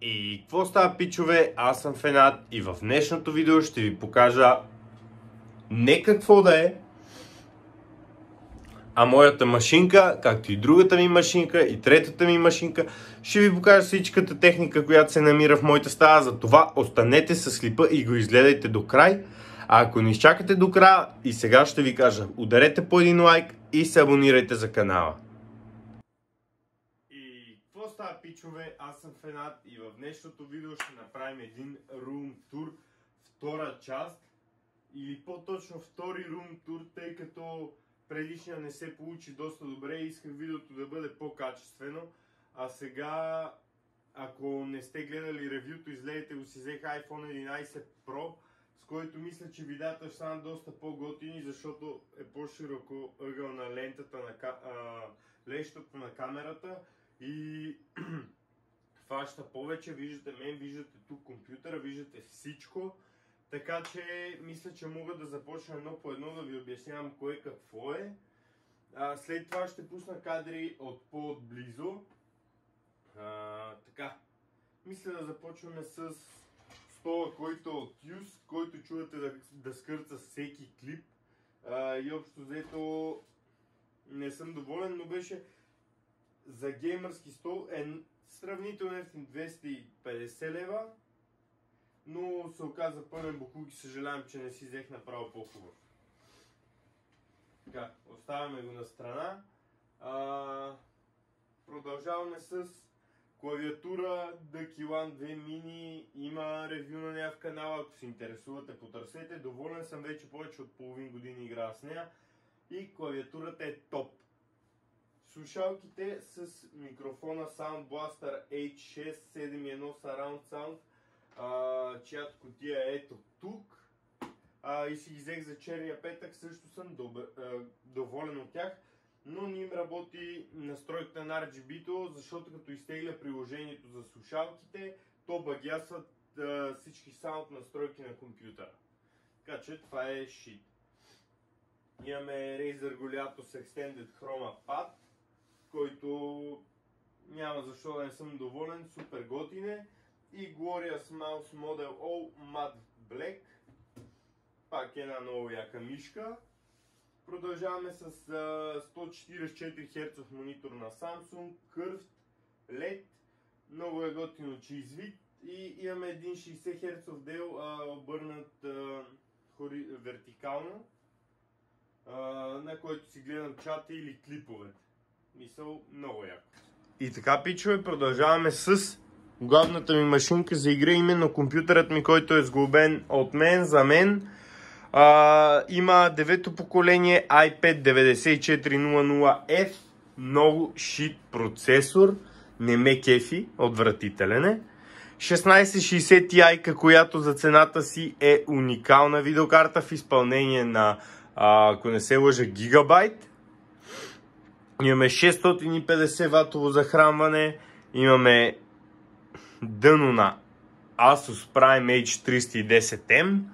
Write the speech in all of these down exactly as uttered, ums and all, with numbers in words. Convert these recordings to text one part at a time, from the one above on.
И какво става, пичове? Аз съм Фенат и в днешното видео ще ви покажа не какво да е, а моята машинка, както и другата ми машинка и третата ми машинка. Ще ви покажа всичката техника, която се намира в моята стая. Затова останете с клипа и го изгледайте до край. А ако не изчакате до края, и сега ще ви кажа, ударете по един лайк и се абонирайте за канала. И какво става, пичове? Аз съм Фенат и в днешното видео ще направим един рум тур, втора част. Или по-точно втори рум тур, тъй като предишния не се получи доста добре и исках видеото да бъде по-качествено. А сега, ако не сте гледали ревюто, изгледайте го, си взех iPhone единайсет Pro, с който мисля, че видеята ще станат доста по-готини, защото е по-широко ъгъл на лентата на а, лещата на камерата и фаща повече. Виждате мен, виждате тук компютъра, виждате всичко. Така че мисля, че мога да започна едно по едно да ви обяснявам кое какво е. А, след това ще пусна кадри от по-отблизо. А, така, мисля да започваме с стола, който е от Юз, който чувате да, да скърца всеки клип. А, и общо взето не съм доволен, но беше за геймърски стол е сравнително ефтин, двеста и петдесет лева. Но се оказа пълен боклук и съжалявам, че не си взех направо по-хубаво. Така, оставяме го на страна. А, продължаваме с клавиатура Ди Кей Уан две Mini. Има ревю на нея в канала, ако се интересувате, потърсете. Доволен съм, вече повече от половин години играя с нея. И клавиатурата е топ. Слушалките с микрофона Sound Blaster Ейч шест седем едно Surround Sound, Uh, чиято кутия е ето тук, uh, и си ги взех за черния петък. Също съм добър, uh, доволен от тях, но не им работи настройката на Ар Джи Би-то, защото като изтегля приложението за слушалките, то багясват uh, всички саунд настройки на компютъра. Така че това е shit. Имаме Razer Goliathos Extended Chroma Pad, който няма защо да не съм доволен, супер готин е. И Glorious Mouse Model O Matte Black. Пак една много яка мишка. Продължаваме с uh, сто четиридесет и четири херца монитор на Samsung, Curved лед. Много е готино, че извид. И имаме един шейсет херцов дел, uh, обърнат uh, хори... вертикално, uh, на който си гледам чата или клиповете. Мисъл, много яко. И така, пичове, продължаваме с главната ми машинка за игра, именно компютърът ми, който е сглобен от мен, за мен. А, има девето поколение ай пет деветдесет и четири нула еф, много шит процесор, не ме кефи, отвратителен е. шестнайсет шейсет Ti, която за цената си е уникална видеокарта в изпълнение на, а, ако не се лъжа, гигабайт. Имаме шестстотин и петдесет ватово захранване, имаме дъно на Asus Prime Ейч триста и десет Ем.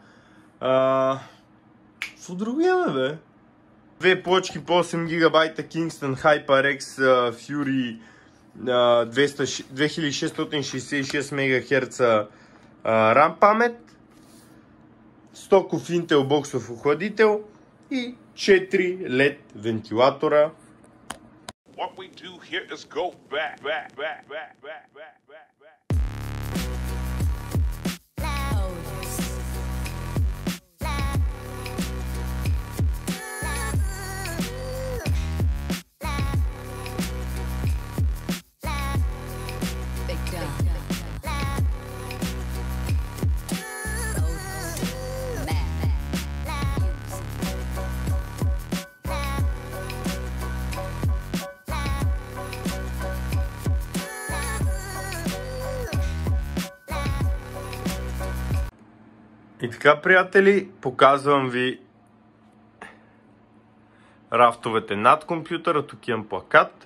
Какво друго имаме, бе? Две плочки по осем гигабайта Kingston HyperX uh, Fury uh, две хиляди шестстотин шейсет и шест мегахерца uh, RAM памет, стоков Intel боксов охладител и четири лед вентилатора. What we do here is go back, back, back, back, back, back, back, back. И така, приятели, показвам ви рафтовете над компютъра. Тук имам плакат.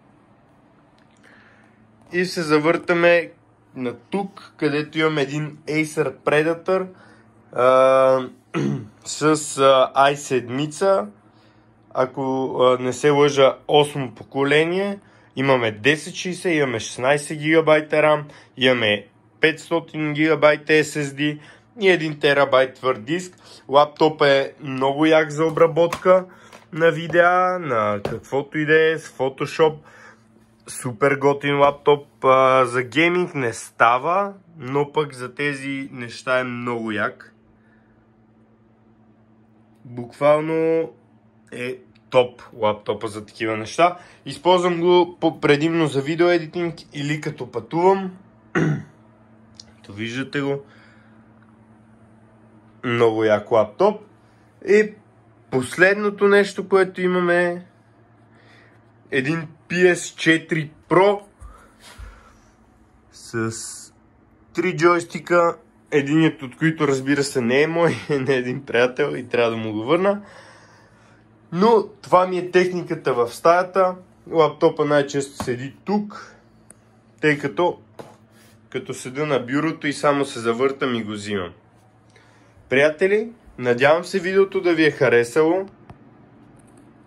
И се завъртаме на тук, където имам един Acer Predator а, с ай седем. Ако а, не се лъжа, осмо поколение. Имаме десет шейсет, имаме шестнайсет гигабайта RAM, имаме петстотин гигабайта ес ес ди и един терабайт твърд диск. Лаптопът е много як за обработка на видеа, на каквото и да е, с Photoshop. Супер готин лаптоп. А, за гейминг не става, но пък за тези неща е много як. Буквално е топ лаптопа за такива неща. Използвам го предимно за видеоедитинг или като пътувам. То виждате го. Много як лаптоп. И последното нещо, което имаме е един пи ес четири Pro с три джойстика, единият от които разбира се не е мой, не е един приятел и трябва да му го върна. Но това ми е техниката в стаята. Лаптопа най-често седи тук, тъй като като седа на бюрото и само се завъртам и го взимам. Приятели, надявам се видеото да ви е харесало.